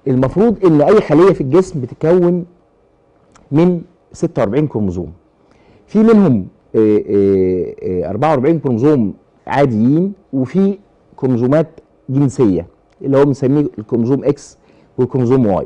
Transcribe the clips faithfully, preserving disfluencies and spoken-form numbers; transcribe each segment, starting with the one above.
المفروض ان اي خليه في الجسم بتتكون من ستة وأربعين كروموزوم، في منهم آه، آه، آه، أربعة وأربعين كروموزوم عاديين، وفي كروموزومات جنسيه اللي هو بنسميه الكروموزوم اكس والكروموزوم واي.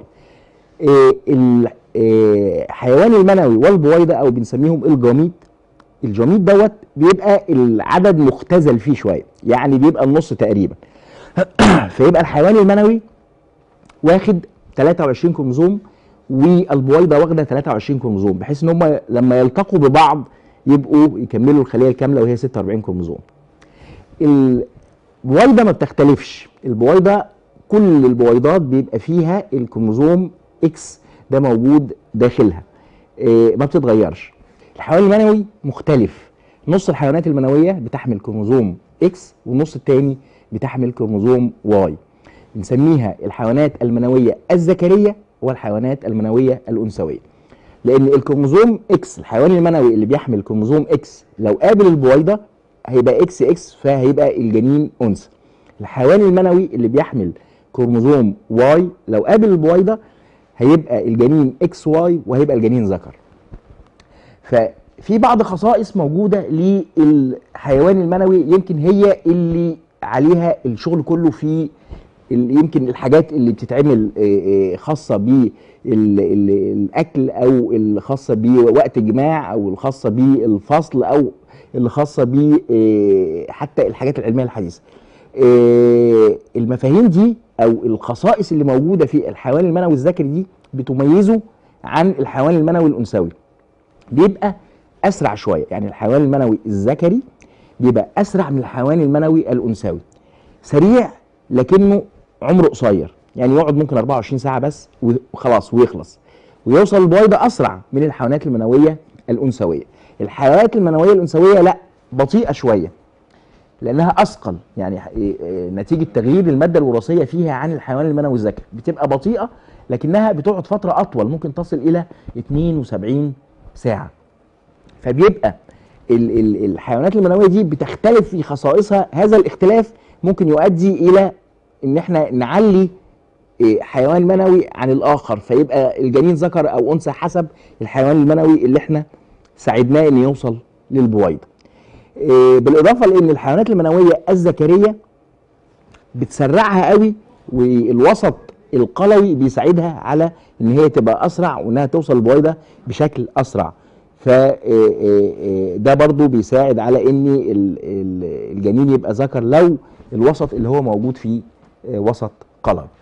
الحيوان المنوي والبويضه او بنسميهم الجميد، الجميد دوت بيبقى العدد مختزل فيه شويه، يعني بيبقى النص تقريبا. فيبقى الحيوان المنوي واخد ثلاثة وعشرين كروموزوم، والبويضه واخده ثلاثة وعشرين كروموزوم، بحيث ان هم لما يلتقوا ببعض يبقوا يكملوا الخليه الكامله وهي ستة وأربعين كروموزوم. البويضه ما بتختلفش، البويضه كل البويضات بيبقى فيها الكروموزوم اكس ده موجود داخلها، إيه ما بتتغيرش. الحيوان المنوي مختلف، نص الحيوانات المنويه بتحمل كروموزوم اكس والنص الثاني بتحمل كروموزوم واي. بنسميها الحيوانات المنويه الذكريه والحيوانات المنويه الانثويه، لان الكروموزوم اكس الحيوان المنوي اللي بيحمل كروموزوم اكس لو قابل البويضه هيبقى اكس اكس، فهيبقى الجنين انثى. الحيوان المنوي اللي بيحمل كروموزوم واي لو قابل البويضه هيبقى الجنين اكس واي وهيبقى الجنين ذكر. ففي بعض خصائص موجوده للحيوان المنوي يمكن هي اللي عليها الشغل كله، في يمكن الحاجات اللي بتتعمل خاصه بالاكل او الخاصه بوقت الجماع او الخاصه بالفصل او اللي خاصه ب حتى الحاجات العلميه الحديثه. المفاهيم دي او الخصائص اللي موجوده في الحيوان المنوي الذكري دي بتميزه عن الحيوان المنوي الانثوي، بيبقى اسرع شويه. يعني الحيوان المنوي الذكري بيبقى اسرع من الحيوان المنوي الانثوي، سريع لكنه عمره قصير، يعني يقعد ممكن أربعة وعشرين ساعه بس وخلاص ويخلص، ويوصل البويضه اسرع من الحيوانات المنويه الانثويه. الحيوانات المنويه الانثويه لا، بطيئه شويه لانها اثقل، يعني نتيجه تغيير الماده الوراثيه فيها عن الحيوان المنوي الذكري، بتبقى بطيئه لكنها بتقعد فتره اطول، ممكن تصل الى اثنين وسبعين ساعه. فبيبقى ال ال الحيوانات المنويه دي بتختلف في خصائصها، هذا الاختلاف ممكن يؤدي الى ان احنا نعلي حيوان منوي عن الاخر، فيبقى الجنين ذكر او انثى حسب الحيوان المنوي اللي احنا ساعدناه ان يوصل للبويضه. بالاضافه لان الحيوانات المنويه الذكريه بتسرعها قوي، والوسط القلوي بيساعدها على ان هي تبقى اسرع وانها توصل للبويضه بشكل اسرع. فده برضو بيساعد على ان الجنين يبقى ذكر لو الوسط اللي هو موجود فيه وسط قلوي.